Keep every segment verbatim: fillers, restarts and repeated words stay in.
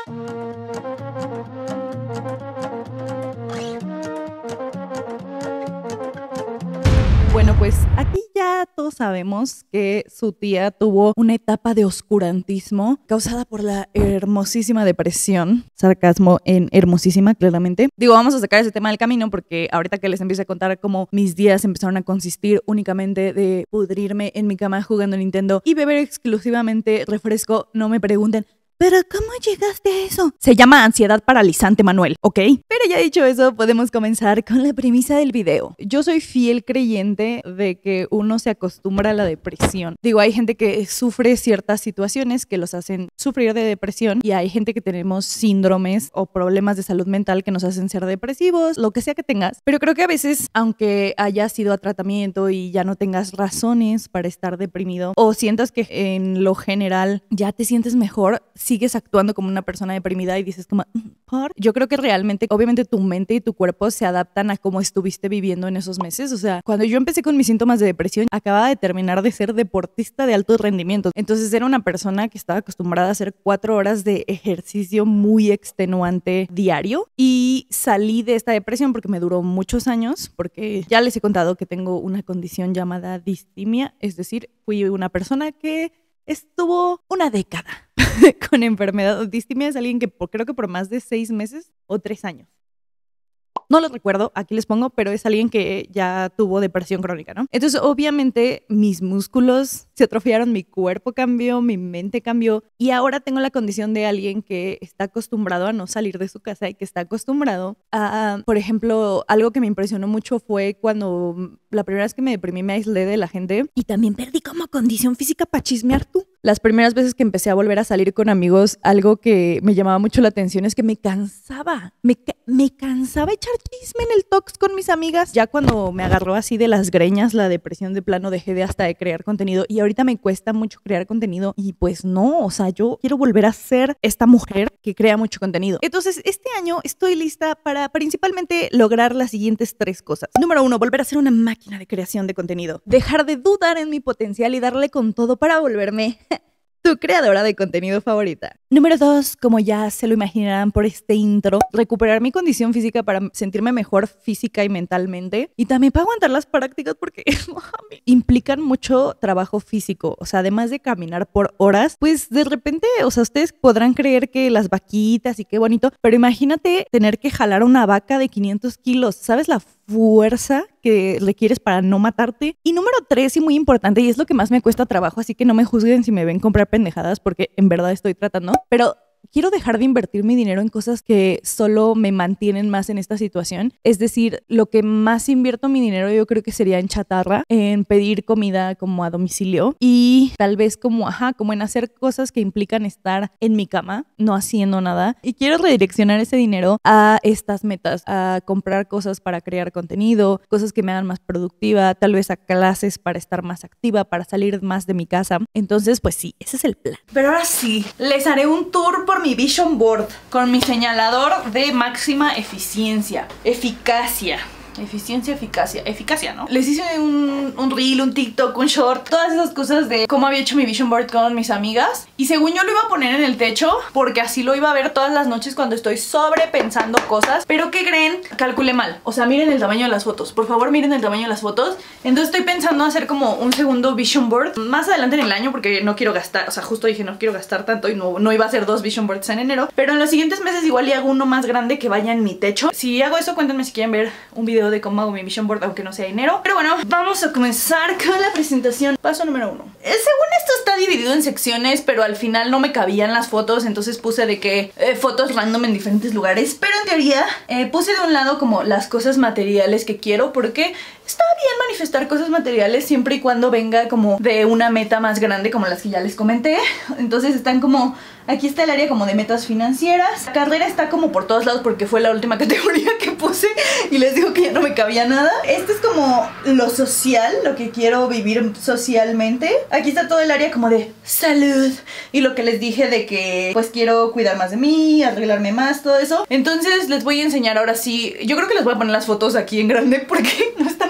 Bueno, pues aquí ya todos sabemos que su tía tuvo una etapa de oscurantismo causada por la hermosísima depresión. Sarcasmo en hermosísima, claramente. Digo, vamos a sacar ese tema del camino porque ahorita que les empiece a contar cómo mis días empezaron a consistir únicamente de pudrirme en mi cama jugando Nintendo y beber exclusivamente refresco, no me pregunten, ¿pero cómo llegaste a eso? Se llama ansiedad paralizante, Manuel, ¿ok? Pero ya dicho eso, podemos comenzar con la premisa del video. Yo soy fiel creyente de que uno se acostumbra a la depresión. Digo, hay gente que sufre ciertas situaciones que los hacen sufrir de depresión y hay gente que tenemos síndromes o problemas de salud mental que nos hacen ser depresivos, lo que sea que tengas. Pero creo que a veces, aunque hayas ido a tratamiento y ya no tengas razones para estar deprimido o sientas que en lo general ya te sientes mejor, sigues actuando como una persona deprimida y dices como, ¿por? Yo creo que realmente, obviamente tu mente y tu cuerpo se adaptan a cómo estuviste viviendo en esos meses. O sea, cuando yo empecé con mis síntomas de depresión, acababa de terminar de ser deportista de alto rendimiento. Entonces era una persona que estaba acostumbrada a hacer cuatro horas de ejercicio muy extenuante diario y salí de esta depresión porque me duró muchos años, porque ya les he contado que tengo una condición llamada distimia, es decir, fui una persona que estuvo una década con enfermedad. Distimia es alguien que por, creo que por más de seis meses o tres años. No lo recuerdo, aquí les pongo, pero es alguien que ya tuvo depresión crónica, ¿no? Entonces, obviamente, mis músculos se atrofiaron, mi cuerpo cambió, mi mente cambió y ahora tengo la condición de alguien que está acostumbrado a no salir de su casa y que está acostumbrado a, por ejemplo, algo que me impresionó mucho fue cuando la primera vez que me deprimí me aislé de la gente y también perdí como condición física para chismear tú. Las primeras veces que empecé a volver a salir con amigos, algo que me llamaba mucho la atención es que me cansaba, me, me cansaba echar chisme en el Tox con mis amigas. Ya cuando me agarró así de las greñas la depresión de plano, dejé de hasta de crear contenido y ahorita me cuesta mucho crear contenido y pues no, o sea, yo quiero volver a ser esta mujer que crea mucho contenido. Entonces, este año estoy lista para principalmente lograr las siguientes tres cosas. Número uno, volver a ser una máquina de creación de contenido. Dejar de dudar en mi potencial y darle con todo para volverme tu creadora de contenido favorita. Número dos, como ya se lo imaginarán por este intro, recuperar mi condición física para sentirme mejor física y mentalmente. Y también para aguantar las prácticas porque implican mucho trabajo físico. O sea, además de caminar por horas, pues de repente, o sea, ustedes podrán creer que las vaquitas y qué bonito, pero imagínate tener que jalar una vaca de quinientos kilos. ¿Sabes la fuerza que requieres para no matarte? Y número tres, y muy importante, y es lo que más me cuesta trabajo, así que no me juzguen si me ven comprar pendejadas porque en verdad estoy tratando, pero quiero dejar de invertir mi dinero en cosas que solo me mantienen más en esta situación. Es decir, lo que más invierto mi dinero yo creo que sería en chatarra, en pedir comida como a domicilio y tal vez como, ajá, como en hacer cosas que implican estar en mi cama, no haciendo nada. Y quiero redireccionar ese dinero a estas metas, a comprar cosas para crear contenido, cosas que me hagan más productiva, tal vez a clases para estar más activa, para salir más de mi casa. Entonces, pues sí, ese es el plan. Pero ahora sí, les haré un tour por mi vision board con mi señalador de máxima eficiencia, eficacia. Eficiencia, eficacia, eficacia, ¿no? Les hice un, un reel, un TikTok, un short, todas esas cosas de cómo había hecho mi vision board con mis amigas. Y según yo lo iba a poner en el techo, porque así lo iba a ver todas las noches cuando estoy sobrepensando cosas. Pero ¿qué creen? Calculé mal. O sea, miren el tamaño de las fotos. Por favor, miren el tamaño de las fotos. Entonces estoy pensando hacer como un segundo vision board más adelante en el año, porque no quiero gastar, o sea, justo dije no quiero gastar tanto y no, no iba a hacer dos vision boards en enero. Pero en los siguientes meses igual y hago uno más grande que vaya en mi techo. Si hago eso, cuéntenme si quieren ver un video de cómo hago mi vision board, aunque no sea enero. Pero bueno, vamos a comenzar con la presentación. Paso número uno. Eh, según esto está dividido en secciones, pero al final no me cabían las fotos, entonces puse de que eh, fotos random en diferentes lugares. Pero en teoría eh, puse de un lado como las cosas materiales que quiero, porque está bien manifestar cosas materiales siempre y cuando venga como de una meta más grande, como las que ya les comenté. Entonces están como... Aquí está el área como de metas financieras. La carrera está como por todos lados porque fue la última categoría que puse y les digo que ya no me cabía nada. Este es como lo social, lo que quiero vivir socialmente. Aquí está todo el área como de salud y lo que les dije de que pues quiero cuidar más de mí, arreglarme más, todo eso. Entonces les voy a enseñar ahora sí. Yo creo que les voy a poner las fotos aquí en grande porque no están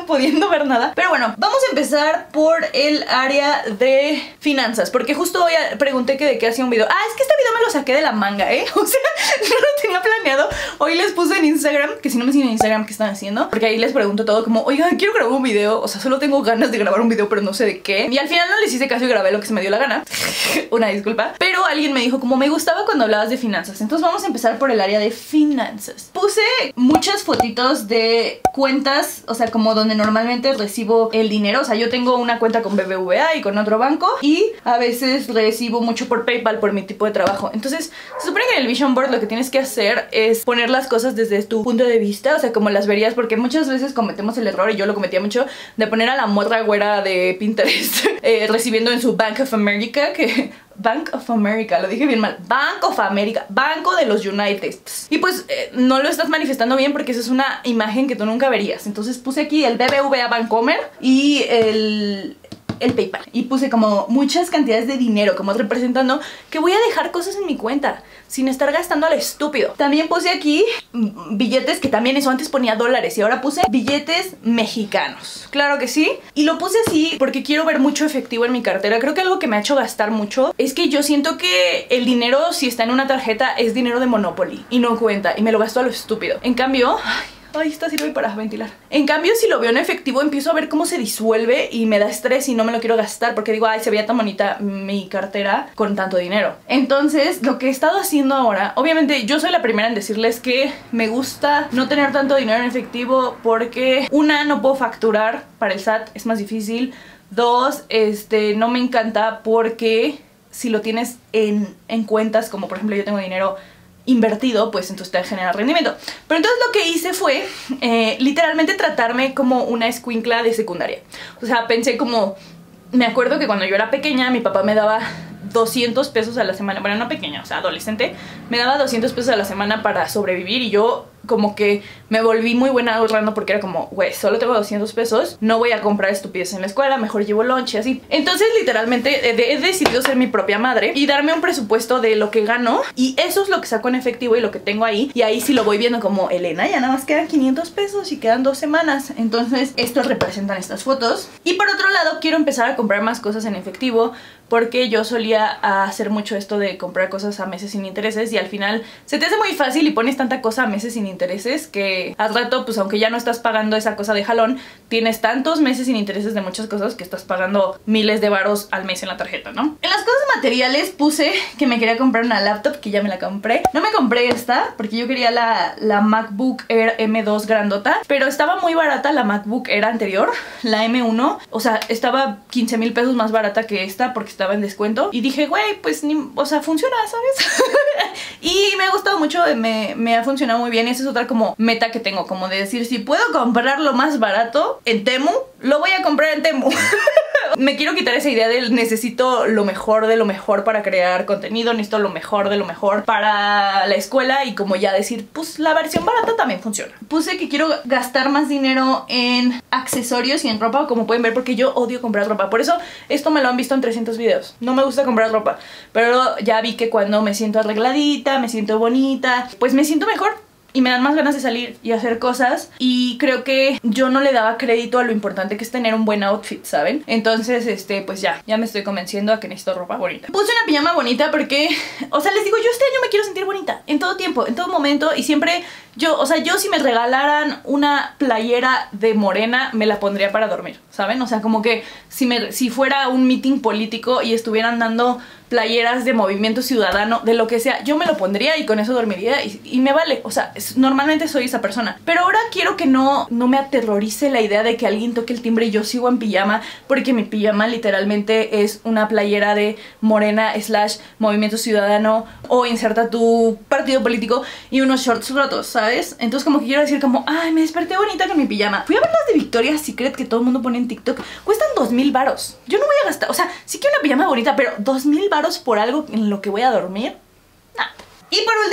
pudiendo ver nada. Pero bueno, vamos a empezar por el área de finanzas, porque justo hoy pregunté que de qué hacía un video. Ah, es que este video me lo saqué de la manga, ¿eh? O sea, no lo tenía planeado. Hoy les puse en Instagram, que si no me siguen en Instagram, ¿qué están haciendo? Porque ahí les pregunto todo como, oigan, quiero grabar un video. O sea, solo tengo ganas de grabar un video, pero no sé de qué. Y al final no les hice caso y grabé lo que se me dio la gana. Una disculpa. Pero alguien me dijo como, me gustaba cuando hablabas de finanzas. Entonces vamos a empezar por el área de finanzas. Puse muchas fotitos de cuentas, o sea, como donde normalmente recibo el dinero. O sea, yo tengo una cuenta con B B V A y con otro banco, y a veces recibo mucho por PayPal por mi tipo de trabajo. Entonces, se supone que en el Vision Board lo que tienes que hacer es poner las cosas desde tu punto de vista, o sea, como las verías, porque muchas veces cometemos el error, y yo lo cometía mucho, de poner a la morra güera de Pinterest eh, recibiendo en su Bank of America, que... Bank of America, lo dije bien mal. Bank of America, Banco de los United. Y pues eh, no lo estás manifestando bien porque esa es una imagen que tú nunca verías. Entonces puse aquí el B B V A Bancomer y el... el PayPal, y puse como muchas cantidades de dinero, como representando que voy a dejar cosas en mi cuenta sin estar gastando al estúpido. También puse aquí billetes, que también eso, antes ponía dólares y ahora puse billetes mexicanos. Claro que sí. Y lo puse así porque quiero ver mucho efectivo en mi cartera. Creo que algo que me ha hecho gastar mucho es que yo siento que el dinero, si está en una tarjeta, es dinero de Monopoly y no cuenta, y me lo gasto a lo estúpido. En cambio... Ay, Ay, esta sirve para ventilar. En cambio, si lo veo en efectivo, empiezo a ver cómo se disuelve y me da estrés y no me lo quiero gastar, porque digo, ay, se veía tan bonita mi cartera con tanto dinero. Entonces, lo que he estado haciendo ahora, obviamente yo soy la primera en decirles que me gusta no tener tanto dinero en efectivo porque, una, no puedo facturar para el S A T, es más difícil. Dos, este, no me encanta porque si lo tienes en, en cuentas, como por ejemplo yo tengo dinero invertido, pues entonces te genera rendimiento. Pero entonces lo que hice fue eh, literalmente tratarme como una escuincla de secundaria. O sea, pensé como... Me acuerdo que cuando yo era pequeña mi papá me daba doscientos pesos a la semana. Bueno, no pequeña, o sea, adolescente. Me daba doscientos pesos a la semana para sobrevivir, y yo como que me volví muy buena ahorrando porque era como, güey, solo tengo doscientos pesos, no voy a comprar estupideces en la escuela, mejor llevo lunch y así. Entonces literalmente he, he decidido ser mi propia madre y darme un presupuesto de lo que gano, y eso es lo que saco en efectivo y lo que tengo ahí, y ahí sí lo voy viendo como, Elena, ya nada más quedan quinientos pesos y quedan dos semanas. Entonces esto representan estas fotos. Y por otro lado quiero empezar a comprar más cosas en efectivo, porque yo solía hacer mucho esto de comprar cosas a meses sin intereses, y al final se te hace muy fácil y pones tanta cosa a meses sin intereses que al rato, pues aunque ya no estás pagando esa cosa de jalón, tienes tantos meses sin intereses de muchas cosas que estás pagando miles de varos al mes en la tarjeta, ¿no? En las cosas materiales puse que me quería comprar una laptop, que ya me la compré. No me compré esta porque yo quería la, la MacBook Air M dos grandota, pero estaba muy barata la MacBook Air anterior, la M uno. O sea, estaba quince mil pesos más barata que esta porque estaba en descuento, y dije, güey, pues ni, o sea, funciona, ¿sabes? Y me ha gustado mucho, me, me ha funcionado muy bien. Y esa es otra como meta que tengo, como de decir, si puedo comprar lo más barato en Temu, lo voy a comprar en Temu. Me quiero quitar esa idea de necesito lo mejor de lo mejor para crear contenido, necesito lo mejor de lo mejor para la escuela, y como ya decir, pues la versión barata también funciona. Puse que quiero gastar más dinero en accesorios y en ropa, como pueden ver, porque yo odio comprar ropa. Por eso esto me lo han visto en trescientos videos. No me gusta comprar ropa, pero ya vi que cuando me siento arregladita, me siento bonita, pues me siento mejor y me dan más ganas de salir y hacer cosas. Y creo que yo no le daba crédito a lo importante que es tener un buen outfit, ¿saben? Entonces, este, pues ya, ya me estoy convenciendo a que necesito ropa bonita. Puse una pijama bonita porque, o sea, les digo, yo este año me quiero sentir bonita en todo tiempo, en todo momento, y siempre yo, o sea, yo si me regalaran una playera de morena, me la pondría para dormir, ¿saben? O sea, como que si, me, si fuera un meeting político y estuvieran dando playeras de Movimiento Ciudadano, de lo que sea, yo me lo pondría y con eso dormiría, y, y me vale. O sea, es, normalmente soy esa persona, pero ahora quiero que no, no me aterrorice la idea de que alguien toque el timbre y yo sigo en pijama, porque mi pijama literalmente es una playera de Morena slash Movimiento Ciudadano, o inserta tu partido político, y unos shorts rotos, ¿sabes? Entonces como que quiero decir como, ay, me desperté bonita con mi pijama. Fui a ver las de Victoria's Secret que todo el mundo pone en TikTok, cuestan dos mil varos. Yo no voy a gastar, o sea, sí quiero una pijama bonita, pero dos mil varos por algo en lo que voy a dormir, nah. Y por último, mi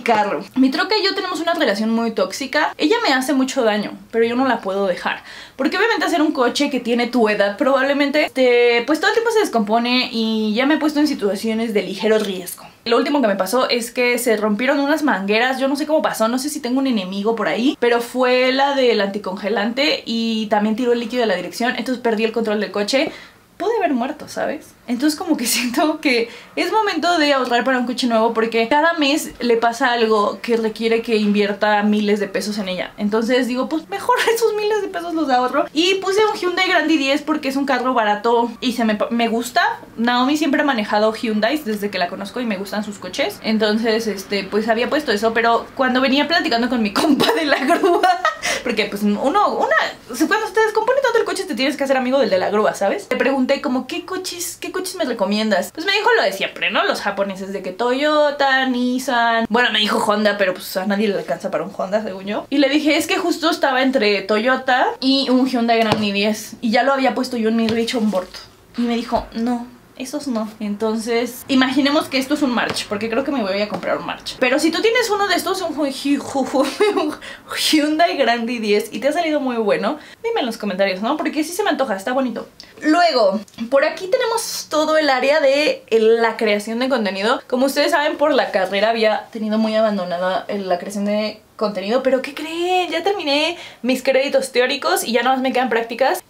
carro. Mi troca y yo tenemos una relación muy tóxica. Ella me hace mucho daño, pero yo no la puedo dejar. Porque obviamente hacer un coche que tiene tu edad probablemente, te, pues todo el tiempo se descompone y ya me he puesto en situaciones de ligero riesgo. Lo último que me pasó es que se rompieron unas mangueras, yo no sé cómo pasó, no sé si tengo un enemigo por ahí, pero fue la del anticongelante y también tiró el líquido de la dirección, entonces perdí el control del coche. Pude haber muerto, ¿sabes? Entonces como que siento que es momento de ahorrar para un coche nuevo porque cada mes le pasa algo que requiere que invierta miles de pesos en ella. Entonces digo, pues mejor esos miles de pesos los ahorro. Y puse un Hyundai Grand i diez porque es un carro barato y se me, me gusta. Naomi siempre ha manejado Hyundai desde que la conozco y me gustan sus coches. Entonces, este, pues había puesto eso. Pero cuando venía platicando con mi compa de la grúa, porque pues uno, una, cuando te descompone tanto el coche te tienes que hacer amigo del de la grúa, ¿sabes? Le pregunté como, ¿qué coches, qué coches me recomiendas? Pues me dijo lo de siempre, ¿no? Los japoneses de que Toyota, Nissan... Bueno, me dijo Honda, pero pues a nadie le alcanza para un Honda, según yo. Y le dije, es que justo estaba entre Toyota y un Hyundai Grand i diez. Y ya lo había puesto yo en mi Vision Board. Y me dijo, no, esos no. Entonces, imaginemos que esto es un March, porque creo que me voy a comprar un March. Pero si tú tienes uno de estos, un Hyundai Grand i diez, y te ha salido muy bueno, dime en los comentarios, ¿no? Porque sí se me antoja, está bonito. Luego, por aquí tenemos todo el área de la creación de contenido. Como ustedes saben, por la carrera había tenido muy abandonada la creación de contenido, pero ¿qué creen? Ya terminé mis créditos teóricos y ya nada más me quedan prácticas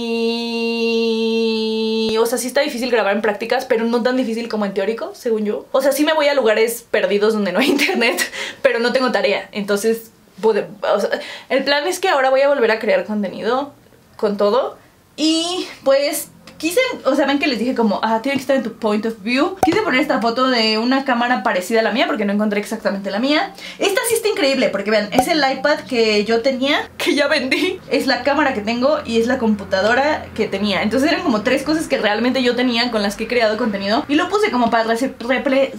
y... o sea, sí está difícil grabar en prácticas, pero no tan difícil como en teórico, según yo. O sea, sí me voy a lugares perdidos donde no hay internet, pero no tengo tarea, entonces... pude, o sea, el plan es que ahora voy a volver a crear contenido con todo y pues... quise, o sea, ven que les dije como, ah, tiene que estar en tu point of view. Quise poner esta foto de una cámara parecida a la mía porque no encontré exactamente la mía. Esta sí está increíble porque vean, es el iPad que yo tenía, que ya vendí. Es la cámara que tengo y es la computadora que tenía. Entonces eran como tres cosas que realmente yo tenía con las que he creado contenido. Y lo puse como para repre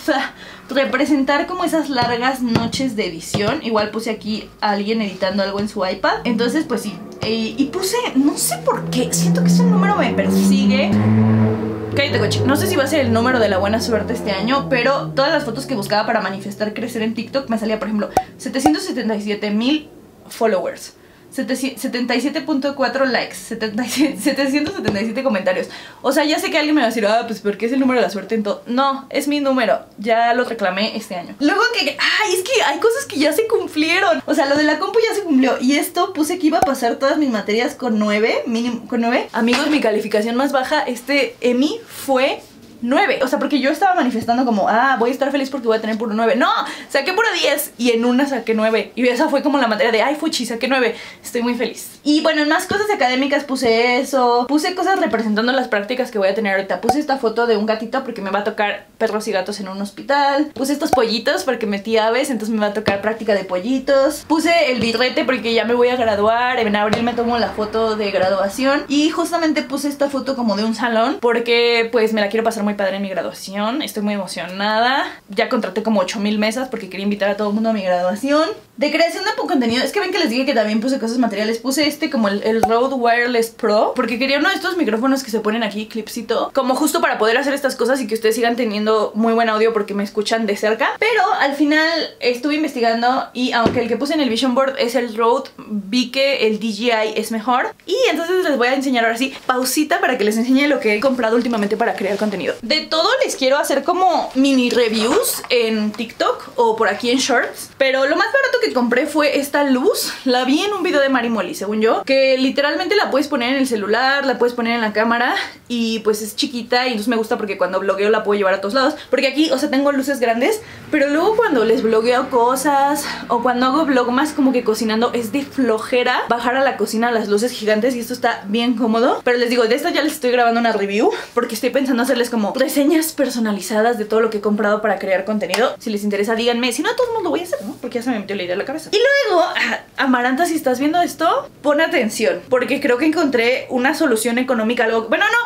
representar como esas largas noches de edición. Igual puse aquí a alguien editando algo en su iPad. Entonces pues sí. Y, y puse, no sé por qué, siento que ese número me persigue. Cállate, coche. No sé si va a ser el número de la buena suerte este año, pero todas las fotos que buscaba para manifestar crecer en TikTok me salía, por ejemplo, setecientos setenta y siete mil followers, setenta y siete punto cuatro likes, setecientos setenta y siete comentarios. O sea, ya sé que alguien me va a decir, ah, pues porque es el número de la suerte en todo. No, es mi número, ya lo reclamé este año. Luego que, ay, es que hay cosas que ya se cumplieron. O sea, lo de la compu ya se cumplió. Y esto puse que iba a pasar todas mis materias con nueve, mínimo con nueve. Amigos, mi calificación más baja, este E M I fue nueve, o sea, porque yo estaba manifestando como, ah, voy a estar feliz porque voy a tener puro nueve. No, saqué puro diez y en una saqué nueve. Y esa fue como la materia de, ay, fuchi, saqué nueve. Estoy muy feliz. Y bueno, en más cosas académicas puse eso. Puse cosas representando las prácticas que voy a tener ahorita. Puse esta foto de un gatito porque me va a tocar perros y gatos en un hospital. Puse estos pollitos porque metí aves, entonces me va a tocar práctica de pollitos. Puse el birrete porque ya me voy a graduar. En abril me tomo la foto de graduación. Y justamente puse esta foto como de un salón porque pues me la quiero pasar muy padre en mi graduación. Estoy muy emocionada. Ya contraté como ocho mil mesas porque quería invitar a todo el mundo a mi graduación. De creación de contenido, es que ven que les dije que también puse cosas materiales. Puse este como el, el Rode Wireless Pro porque quería uno de estos micrófonos que se ponen aquí, clipsito, como justo para poder hacer estas cosas y que ustedes sigan teniendo muy buen audio porque me escuchan de cerca. Pero al final estuve investigando y aunque el que puse en el Vision Board es el Rode, vi que el D J I es mejor. Y entonces les voy a enseñar ahora sí, pausita, para que les enseñe lo que he comprado últimamente para crear contenido. De todo les quiero hacer como mini reviews en TikTok o por aquí en Shorts. Pero lo más barato que compré fue esta luz. La vi en un video de Mari Molly, según yo, que literalmente la puedes poner en el celular, la puedes poner en la cámara y pues es chiquita y entonces me gusta porque cuando blogueo la puedo llevar a todos lados. Porque aquí, o sea, tengo luces grandes, pero luego cuando les blogueo cosas o cuando hago vlog más como que cocinando, es de flojera bajar a la cocina las luces gigantes y esto está bien cómodo. Pero les digo, de esta ya les estoy grabando una review porque estoy pensando hacerles como reseñas personalizadas de todo lo que he comprado para crear contenido. Si les interesa, díganme. Si no, a todos modos lo voy a hacer, ¿no? Porque ya se me metió la idea en la cabeza. Y luego, Amaranta, si estás viendo esto, pon atención, porque creo que encontré una solución económica, algo... Bueno, no...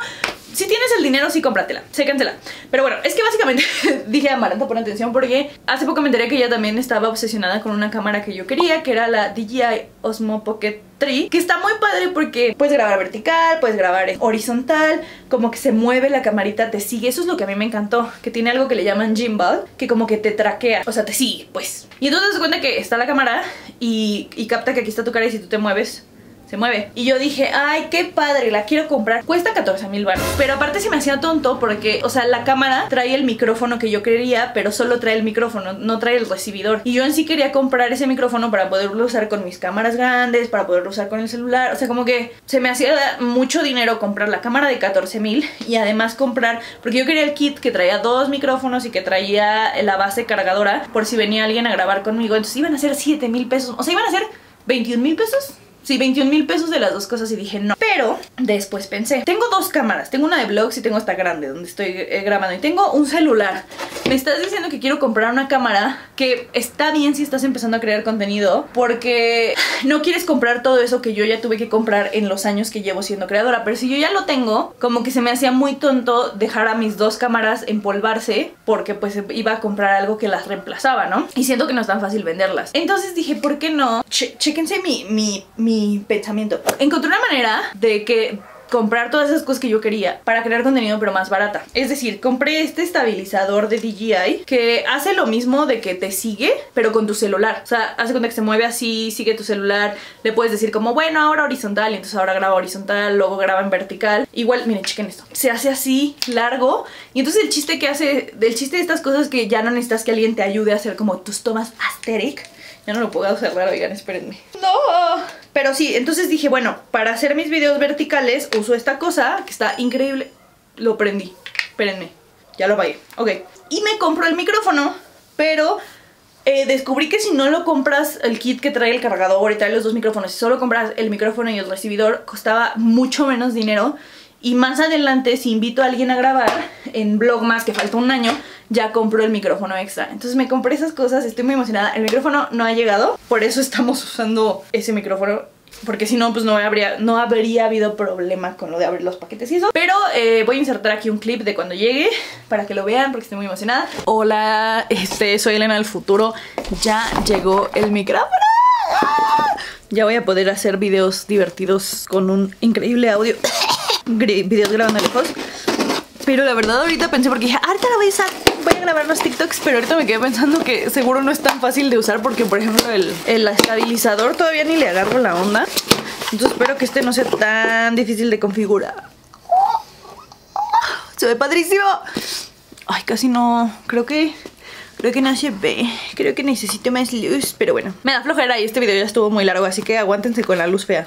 si tienes el dinero, sí cómpratela, sécansela. Pero bueno, es que básicamente dije a Amaranta, pon atención, porque hace poco me enteré que ella también estaba obsesionada con una cámara que yo quería, que era la D J I Osmo Pocket tres, que está muy padre porque puedes grabar vertical, puedes grabar horizontal, como que se mueve la camarita, te sigue. Eso es lo que a mí me encantó, que tiene algo que le llaman gimbal, que como que te traquea, o sea, te sigue, pues. Y entonces te das cuenta que está la cámara y, y capta que aquí está tu cara y si tú te mueves, se mueve. Y yo dije, ay, qué padre, la quiero comprar. Cuesta catorce mil baros. Pero aparte se me hacía tonto porque, o sea, la cámara trae el micrófono que yo quería, pero solo trae el micrófono, no trae el recibidor. Y yo en sí quería comprar ese micrófono para poderlo usar con mis cámaras grandes, para poderlo usar con el celular. O sea, como que se me hacía mucho dinero comprar la cámara de catorce mil y además comprar, porque yo quería el kit que traía dos micrófonos y que traía la base cargadora por si venía alguien a grabar conmigo. Entonces iban a ser siete mil pesos. O sea, iban a ser veintiún mil pesos. Sí, veintiún mil pesos de las dos cosas y dije no. Pero después pensé, tengo dos cámaras, tengo una de vlogs y tengo esta grande donde estoy eh, grabando, y tengo un celular. Me estás diciendo que quiero comprar una cámara, que está bien si estás empezando a crear contenido, porque no quieres comprar todo eso que yo ya tuve que comprar en los años que llevo siendo creadora. Pero si yo ya lo tengo, como que se me hacía muy tonto dejar a mis dos cámaras empolvarse, porque pues iba a comprar algo que las reemplazaba, ¿no? Y siento que no es tan fácil venderlas. Entonces dije, ¿por qué no? Ch chéquense mi, mi, mi pensamiento. Encontré una manera de que comprar todas esas cosas que yo quería para crear contenido pero más barata. Es decir, compré este estabilizador de D J I que hace lo mismo de que te sigue pero con tu celular. O sea, hace cuenta que se mueve así, sigue tu celular. Le puedes decir como, bueno, ahora horizontal, y entonces ahora graba horizontal, luego graba en vertical. Igual, miren, chequen esto. Se hace así, largo. Y entonces el chiste que hace, del chiste de estas cosas que ya no necesitas que alguien te ayude a hacer como tus tomas aesthetic. Ya no lo puedo cerrar, oigan, espérenme. ¡No! Pero sí, entonces dije, bueno, para hacer mis videos verticales uso esta cosa que está increíble. Lo prendí. Espérenme. Ya lo apagué. Ok. Y me compro el micrófono, pero eh, descubrí que si no lo compras el kit que trae el cargador y trae los dos micrófonos, si solo compras el micrófono y el recibidor, costaba mucho menos dinero. Y más adelante, si invito a alguien a grabar en Vlogmas, que falta un año, ya compro el micrófono extra. Entonces me compré esas cosas, estoy muy emocionada. El micrófono no ha llegado, por eso estamos usando ese micrófono, porque si no, pues no habría, no habría habido problema con lo de abrir los paquetes y eso. Pero eh, voy a insertar aquí un clip de cuando llegue, para que lo vean, porque estoy muy emocionada. Hola, este, soy Elena del futuro. Ya llegó el micrófono. Ya voy a poder hacer videos divertidos con un increíble audio. Videos grabando lejos. Pero la verdad ahorita pensé, porque dije, ahorita lo voy a usar, voy a grabar los TikToks, pero ahorita me quedé pensando que seguro no es tan fácil de usar, porque por ejemplo el, el estabilizador todavía ni le agarro la onda. Entonces espero que este no sea tan difícil de configurar. Se ve padrísimo. Ay, casi no, creo que Creo que no se ve, creo que necesito más luz, pero bueno, me da flojera y este video ya estuvo muy largo, así que aguántense con la luz fea.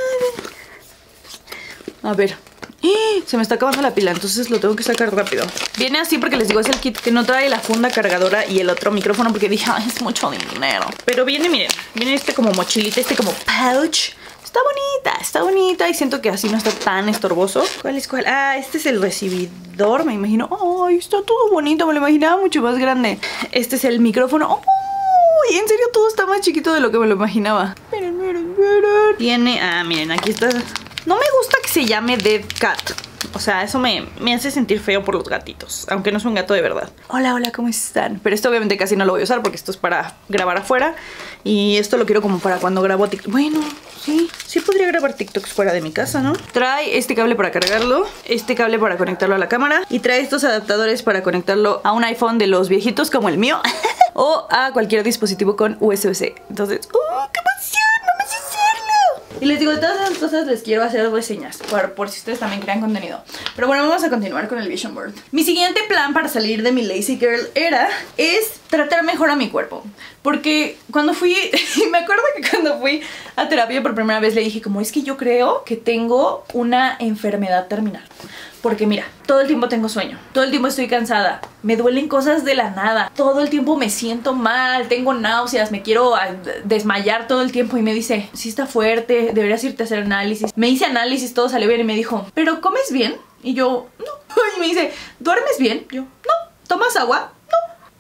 A ver, se me está acabando la pila, entonces lo tengo que sacar rápido. Viene así porque les digo, es el kit que no trae la funda cargadora y el otro micrófono, porque dije, ay, es mucho dinero. Pero viene, miren, viene este como mochilita, este como pouch. Está bonita, está bonita y siento que así no está tan estorboso. ¿Cuál es cuál? Ah, este es el recibidor, me imagino. Ay, está todo bonito, me lo imaginaba mucho más grande. Este es el micrófono. Uy, en serio todo está más chiquito de lo que me lo imaginaba. Miren, miren, miren. Tiene, ah, miren, aquí está. No me gusta que se llame Dead Cat. O sea, eso me, me hace sentir feo por los gatitos, aunque no es un gato de verdad. Hola, hola, ¿cómo están? Pero esto obviamente casi no lo voy a usar porque esto es para grabar afuera. Y esto lo quiero como para cuando grabo TikTok. Bueno, sí, sí podría grabar TikToks fuera de mi casa, ¿no? Trae este cable para cargarlo, este cable para conectarlo a la cámara, y trae estos adaptadores para conectarlo a un iPhone de los viejitos como el mío o a cualquier dispositivo con U S B C. Entonces, ¡uh, qué emoción! ¡Vamos a hacerlo! Y les digo, de todas esas cosas les quiero hacer reseñas por, por si ustedes también crean contenido. Pero bueno, vamos a continuar con el Vision Board. Mi siguiente plan para salir de mi Lazy Girl era es tratar mejor a mi cuerpo. Porque cuando fui, me acuerdo que cuando fui a terapia por primera vez le dije como, es que yo creo que tengo una enfermedad terminal. Porque mira, todo el tiempo tengo sueño, todo el tiempo estoy cansada, me duelen cosas de la nada, todo el tiempo me siento mal, tengo náuseas, me quiero desmayar todo el tiempo. Y me dice, sí está fuerte, deberías irte a hacer análisis. Me hice análisis, todo salió bien y me dijo, ¿pero comes bien? Y yo, no. Y me dice, ¿duermes bien? Yo, no. ¿Tomas agua? No.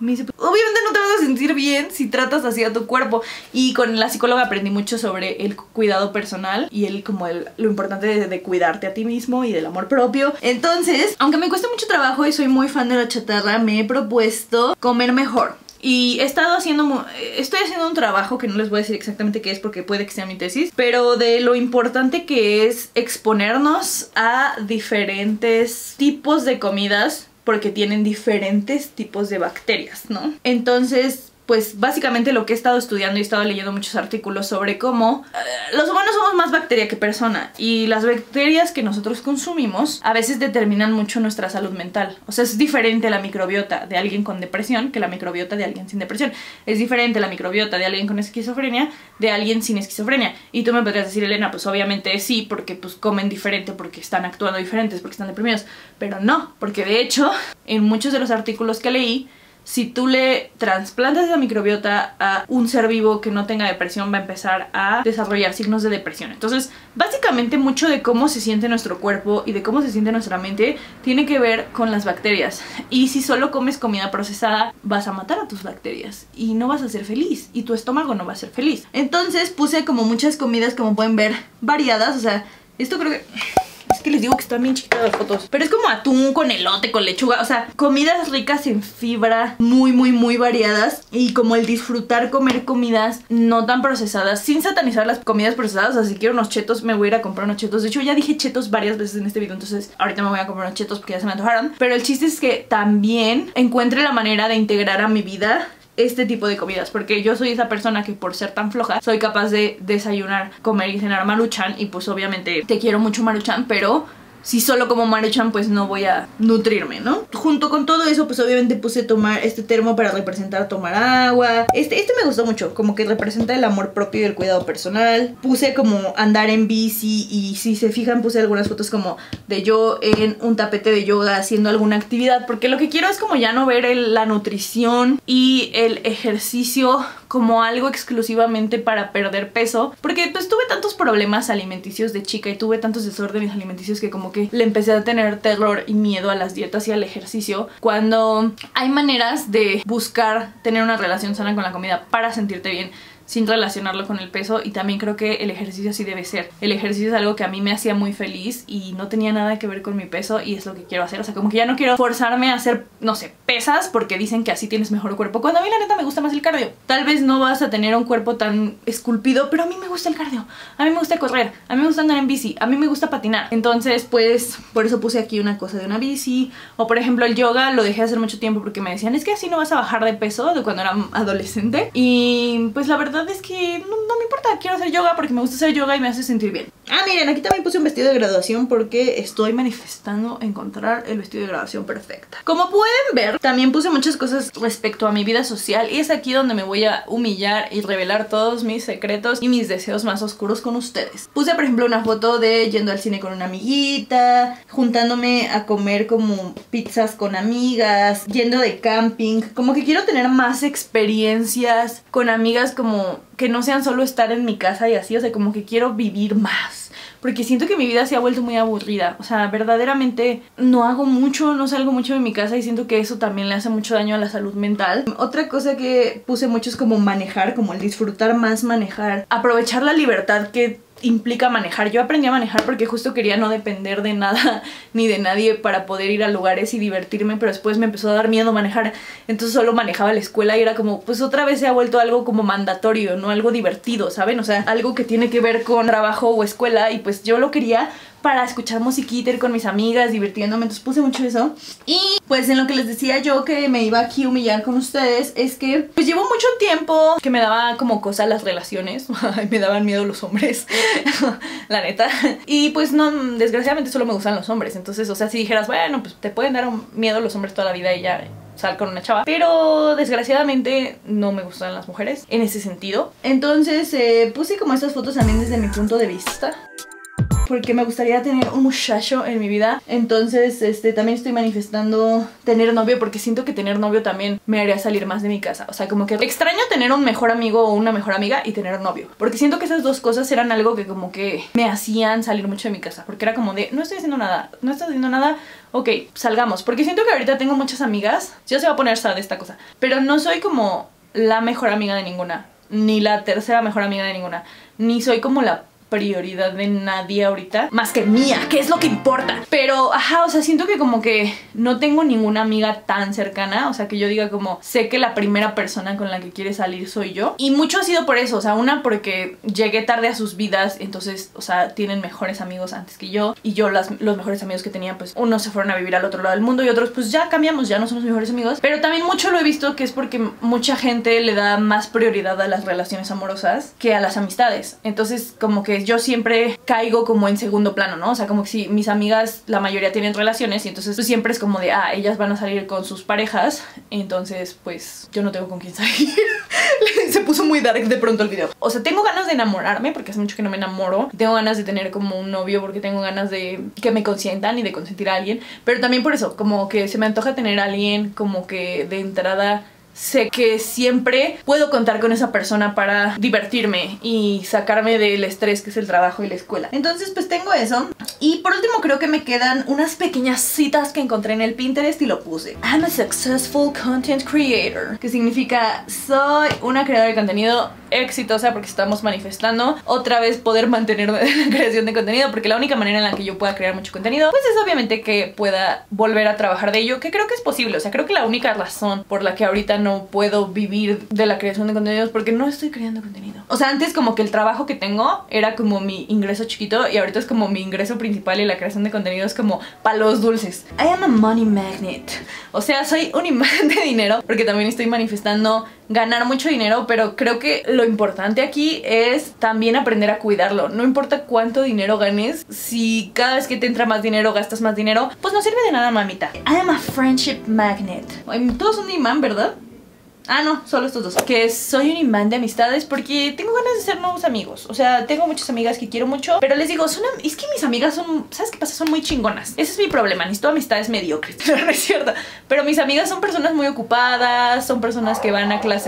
Me dice, pues, obviamente no te vas a sentir bien si tratas así a tu cuerpo. Y con la psicóloga aprendí mucho sobre el cuidado personal y el como el, lo importante de, de cuidarte a ti mismo y del amor propio. Entonces, aunque me cuesta mucho trabajo y soy muy fan de la chatarra, me he propuesto comer mejor. Y he estado haciendo, estoy haciendo un trabajo que no les voy a decir exactamente qué es porque puede que sea mi tesis, pero de lo importante que es exponernos a diferentes tipos de comidas porque tienen diferentes tipos de bacterias, ¿no? Entonces, pues básicamente lo que he estado estudiando y he estado leyendo muchos artículos sobre cómo uh, los humanos somos más bacteria que persona y las bacterias que nosotros consumimos a veces determinan mucho nuestra salud mental. O sea, es diferente la microbiota de alguien con depresión que la microbiota de alguien sin depresión. Es diferente la microbiota de alguien con esquizofrenia de alguien sin esquizofrenia. Y tú me podrías decir, Elena, pues obviamente sí, porque pues comen diferente, porque están actuando diferentes, porque están deprimidos. Pero no, porque de hecho, en muchos de los artículos que leí, si tú le trasplantas esa microbiota a un ser vivo que no tenga depresión, va a empezar a desarrollar signos de depresión. Entonces, básicamente mucho de cómo se siente nuestro cuerpo y de cómo se siente nuestra mente tiene que ver con las bacterias. Y si solo comes comida procesada, vas a matar a tus bacterias y no vas a ser feliz y tu estómago no va a ser feliz. Entonces puse como muchas comidas, como pueden ver, variadas. O sea, esto creo que... Es que les digo que están bien chiquitas las fotos. Pero es como atún con elote, con lechuga. O sea, comidas ricas en fibra, muy, muy, muy variadas. Y como el disfrutar comer comidas no tan procesadas, sin satanizar las comidas procesadas. O sea, si quiero unos chetos, me voy a ir a comprar unos chetos. De hecho, ya dije chetos varias veces en este video, entonces ahorita me voy a comprar unos chetos porque ya se me antojaron. Pero el chiste es que también encuentre la manera de integrar a mi vida este tipo de comidas, porque yo soy esa persona que por ser tan floja soy capaz de desayunar, comer y cenar Maruchan. Y pues obviamente te quiero mucho, Maruchan, pero si solo como Maruchan pues no voy a nutrirme, ¿no? Junto con todo eso pues obviamente puse tomar este termo para representar tomar agua. Este, este me gustó mucho, como que representa el amor propio y el cuidado personal. Puse como andar en bici y si se fijan puse algunas fotos como de yo en un tapete de yoga haciendo alguna actividad, porque lo que quiero es como ya no ver el, la nutrición y el ejercicio como algo exclusivamente para perder peso, porque pues tuve tantos problemas alimenticios de chica y tuve tantos desórdenes alimenticios que como que le empecé a tener terror y miedo a las dietas y al ejercicio, cuando hay maneras de buscar tener una relación sana con la comida para sentirte bien sin relacionarlo con el peso. Y también creo que el ejercicio así debe ser. El ejercicio es algo que a mí me hacía muy feliz y no tenía nada que ver con mi peso y es lo que quiero hacer. O sea, como que ya no quiero forzarme a hacer, no sé, pesas porque dicen que así tienes mejor cuerpo, cuando a mí la neta me gusta más el cardio. Tal vez no vas a tener un cuerpo tan esculpido, pero a mí me gusta el cardio. A mí me gusta correr, a mí me gusta andar en bici, a mí me gusta patinar. Entonces, pues, por eso puse aquí una cosa de una bici. O por ejemplo, el yoga lo dejé hacer mucho tiempo porque me decían, es que así no vas a bajar de peso, de cuando era adolescente. Y pues la verdad es que no, no me importa, quiero hacer yoga porque me gusta hacer yoga y me hace sentir bien. Ah, miren, aquí también puse un vestido de graduación porque estoy manifestando encontrar el vestido de graduación perfecta. Como pueden ver, también puse muchas cosas respecto a mi vida social y es aquí donde me voy a humillar y revelar todos mis secretos y mis deseos más oscuros con ustedes. Puse, por ejemplo, una foto de yendo al cine con una amiguita, juntándome a comer como pizzas con amigas, yendo de camping. Como que quiero tener más experiencias con amigas, como que no sean solo estar en mi casa y así. O sea, como que quiero vivir más, porque siento que mi vida se ha vuelto muy aburrida. O sea, verdaderamente no hago mucho, no salgo mucho de mi casa y siento que eso también le hace mucho daño a la salud mental. Otra cosa que puse mucho es como manejar, como el disfrutar más manejar, aprovechar la libertad que implica manejar. Yo aprendí a manejar porque justo quería no depender de nada ni de nadie para poder ir a lugares y divertirme, pero después me empezó a dar miedo manejar, entonces solo manejaba la escuela y era como, pues otra vez se ha vuelto algo como mandatorio, no algo divertido, ¿saben? O sea, algo que tiene que ver con trabajo o escuela y pues yo lo quería para escuchar musiquita, ir con mis amigas, divirtiéndome, entonces puse mucho eso. Y pues en lo que les decía yo que me iba aquí a humillar con ustedes, es que pues llevo mucho tiempo que me daba como cosa las relaciones. Me daban miedo los hombres, la neta. Y pues no, desgraciadamente solo me gustan los hombres. Entonces, o sea, si dijeras, bueno, pues te pueden dar miedo los hombres toda la vida y ya sal con una chava, pero desgraciadamente no me gustan las mujeres en ese sentido. Entonces eh, puse como estas fotos también desde mi punto de vista. porque me gustaría tener un muchacho en mi vida. Entonces, este, también estoy manifestando tener novio, porque siento que tener novio también me haría salir más de mi casa. O sea, como que extraño tener un mejor amigo o una mejor amiga y tener novio, porque siento que esas dos cosas eran algo que como que me hacían salir mucho de mi casa, porque era como de, no estoy haciendo nada, no estoy haciendo nada, ok, salgamos. Porque siento que ahorita tengo muchas amigas, yo se va a poner sad esta cosa, pero no soy como la mejor amiga de ninguna, ni la tercera mejor amiga de ninguna, ni soy como la prioridad de nadie ahorita más que mía, que es lo que importa. Pero, ajá, o sea, siento que como que no tengo ninguna amiga tan cercana, o sea, que yo diga como, sé que la primera persona con la que quiere salir soy yo. Y mucho ha sido por eso, o sea, una porque llegué tarde a sus vidas, entonces, o sea, tienen mejores amigos antes que yo, y yo las, los mejores amigos que tenía, pues unos se fueron a vivir al otro lado del mundo y otros pues ya cambiamos, ya no somos mejores amigos. Pero también mucho lo he visto que es porque mucha gente le da más prioridad a las relaciones amorosas que a las amistades. Entonces, como que yo siempre caigo como en segundo plano, ¿no? O sea, como que si mis amigas, la mayoría tienen relaciones y entonces pues siempre es como de, ah, ellas van a salir con sus parejas, entonces pues yo no tengo con quién salir. Se puso muy dark de pronto el video. O sea, tengo ganas de enamorarme porque hace mucho que no me enamoro. Tengo ganas de tener como un novio porque tengo ganas de que me consientan y de consentir a alguien. Pero también por eso, como que se me antoja tener a alguien como que de entrada sé que siempre puedo contar con esa persona para divertirme y sacarme del estrés que es el trabajo y la escuela. Entonces pues tengo eso. Y por último creo que me quedan unas pequeñas citas que encontré en el Pinterest y lo puse. I'm a successful content creator, que significa soy una creadora de contenido exitosa, porque estamos manifestando otra vez poder mantenerme de la creación de contenido, porque la única manera en la que yo pueda crear mucho contenido pues es obviamente que pueda volver a trabajar de ello, que creo que es posible. O sea, creo que la única razón por la que ahorita no puedo vivir de la creación de contenidos porque no estoy creando contenido. O sea, antes como que el trabajo que tengo era como mi ingreso chiquito y ahorita es como mi ingreso principal, y la creación de contenido es como palos dulces. I am a money magnet. O sea, soy un imán de dinero, porque también estoy manifestando ganar mucho dinero, pero creo que lo importante aquí es también aprender a cuidarlo. No importa cuánto dinero ganes, si cada vez que te entra más dinero gastas más dinero, pues no sirve de nada, mamita. I am a friendship magnet. Ay, todos son de imán, ¿verdad? Ah, no, solo estos dos. Que soy un imán de amistades porque tengo ganas de ser nuevos amigos. O sea, tengo muchas amigas que quiero mucho, pero les digo, son, es que mis amigas son, ¿sabes qué pasa? Son muy chingonas. Ese es mi problema, necesito amistades mediocres. No es cierto. Pero mis amigas son personas muy ocupadas, son personas que van a clases...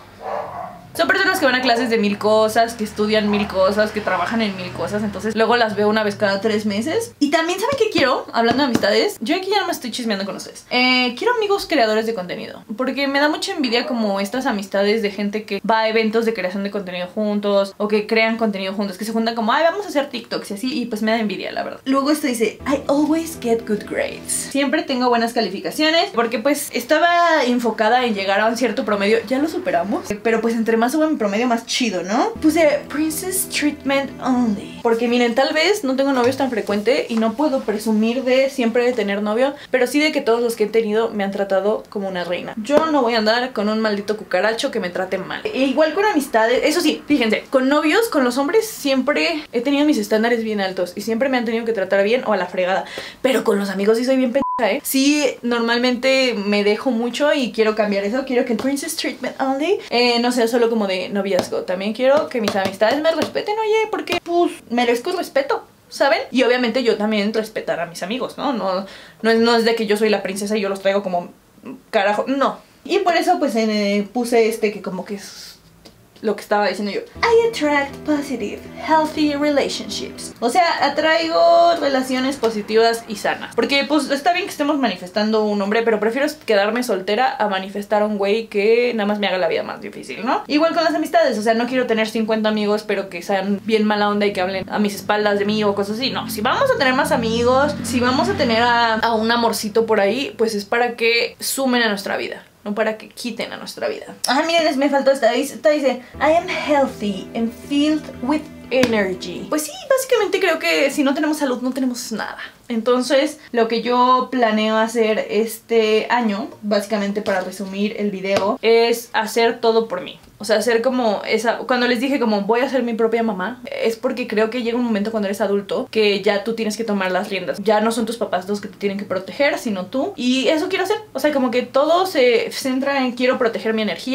Son personas que van a clases de mil cosas, que estudian mil cosas, que trabajan en mil cosas. Entonces luego las veo una vez cada tres meses. Y también, ¿saben qué quiero? Hablando de amistades, yo aquí ya no me estoy chismeando con ustedes. eh, Quiero amigos creadores de contenido, porque me da mucha envidia como estas amistades de gente que va a eventos de creación de contenido juntos, o que crean contenido juntos, que se juntan como, ay, vamos a hacer TikToks y así. Y pues me da envidia, la verdad. Luego esto dice, I always get good grades. Siempre tengo buenas calificaciones, porque pues estaba enfocada en llegar a un cierto promedio. Ya lo superamos, pero pues entre más más suba mi promedio, más chido, ¿no? Puse Princess Treatment Only, porque miren, tal vez no tengo novios tan frecuente y no puedo presumir de siempre de tener novio, pero sí de que todos los que he tenido me han tratado como una reina. Yo no voy a andar con un maldito cucaracho que me trate mal. E igual con amistades, eso sí, fíjense, con novios, con los hombres siempre he tenido mis estándares bien altos y siempre me han tenido que tratar bien o a la fregada, pero con los amigos sí soy bien pendeja, ¿eh? Sí, normalmente me dejo mucho y quiero cambiar eso. Quiero que el Princess Treatment Only eh, no sea solo como de noviazgo. También quiero que mis amistades me respeten, oye, porque pues merezco respeto, ¿saben? Y obviamente yo también respetar a mis amigos, ¿no? No, no, es, no es de que yo soy la princesa y yo los traigo como carajo, no. Y por eso pues eh, puse este que como que es lo que estaba diciendo yo. I attract positive, healthy relationships. O sea, atraigo relaciones positivas y sanas. Porque pues está bien que estemos manifestando un hombre, pero prefiero quedarme soltera a manifestar a un güey que nada más me haga la vida más difícil, ¿no? Igual con las amistades, o sea, no quiero tener cincuenta amigos pero que sean bien mala onda y que hablen a mis espaldas de mí o cosas así. No, si vamos a tener más amigos, si vamos a tener a, a un amorcito por ahí, pues es para que sumen a nuestra vida, no para que quiten a nuestra vida. Ah, miren, me faltó esta. Esta dice, I am healthy and filled with energy. Pues sí, básicamente creo que si no tenemos salud no tenemos nada. Entonces lo que yo planeo hacer este año, básicamente para resumir el video, es hacer todo por mí. O sea, hacer como esa... Cuando les dije como voy a ser mi propia mamá, es porque creo que llega un momento cuando eres adulto que ya tú tienes que tomar las riendas. Ya no son tus papás los que te tienen que proteger, sino tú. Y eso quiero hacer. O sea, como que todo se centra en quiero proteger mi energía,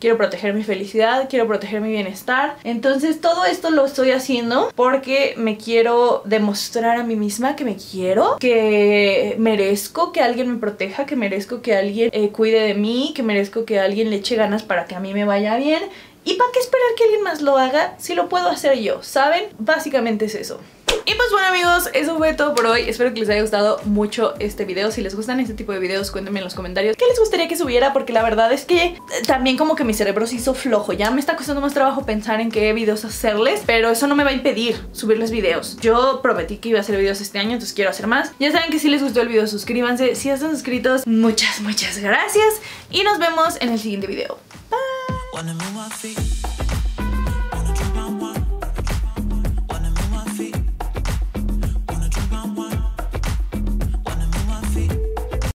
quiero proteger mi felicidad, quiero proteger mi bienestar. Entonces todo esto lo estoy haciendo porque me quiero demostrar a mí misma que me quiero, que merezco que alguien me proteja, que merezco que alguien eh, cuide de mí, que merezco que alguien le eche ganas para que a mí me vaya bien. ¿Y para qué esperar que alguien más lo haga si lo puedo hacer yo? ¿Saben? Básicamente es eso. Y pues bueno amigos, eso fue todo por hoy. Espero que les haya gustado mucho este video. Si les gustan este tipo de videos, cuéntenme en los comentarios qué les gustaría que subiera, porque la verdad es que también como que mi cerebro se hizo flojo. Ya me está costando más trabajo pensar en qué videos hacerles, pero eso no me va a impedir subirles videos. Yo prometí que iba a hacer videos este año, entonces quiero hacer más. Ya saben que si les gustó el video, suscríbanse. Si ya están suscritos, muchas, muchas gracias. Y nos vemos en el siguiente video. Bye.